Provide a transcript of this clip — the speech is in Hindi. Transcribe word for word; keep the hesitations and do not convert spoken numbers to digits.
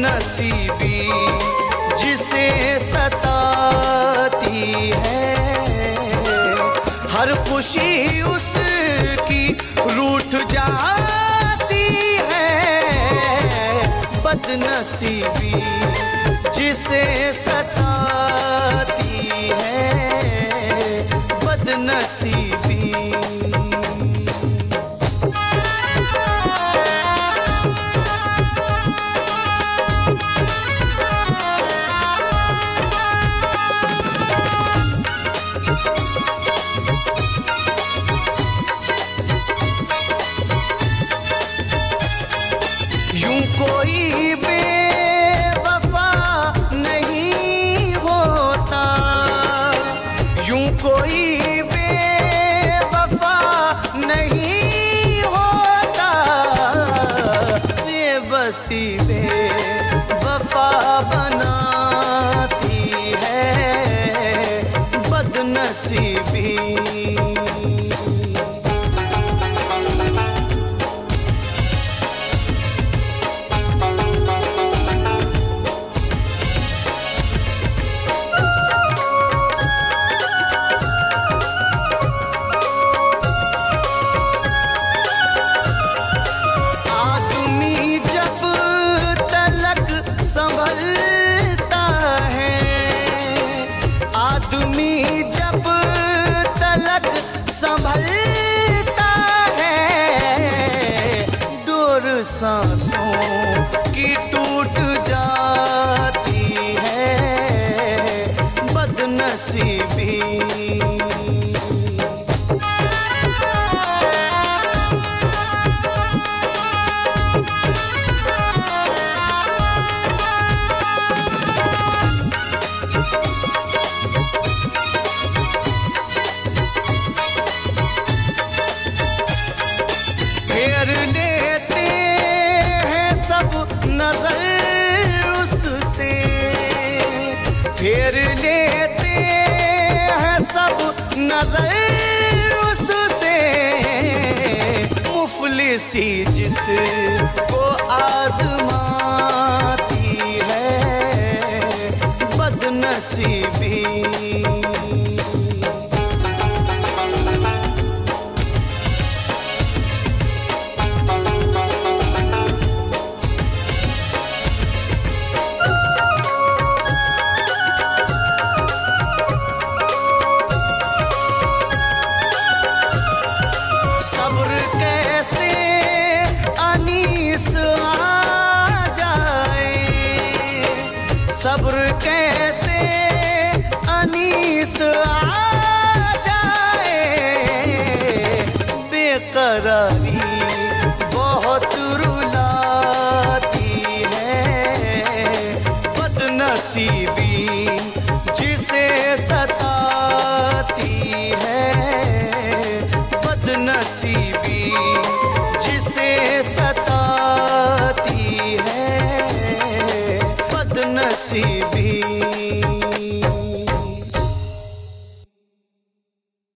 बदनसीबी जिसे सताती है, हर खुशी उसकी रूठ जाती है। बदनसीबी जिसे सताती है, बदनसीबी। यूं कोई बेवफा नहीं होता, यूं कोई बेवफा नहीं होता। बेबसी बेवफा बनाती है बदनसीबी। आदमी जब तलक संभलता है, डोर सांसों की टूट जाती है बदनसीबी। फेर लेते हैं सब नजर उससे, फेर लेते हैं सब नजर उससे। मुफलिसी जिसको आजमाती है बदनसीबी। सब्र कैसे अनीस आ जाए, सब्र कैसे अनीस आ जाए। बेकरारी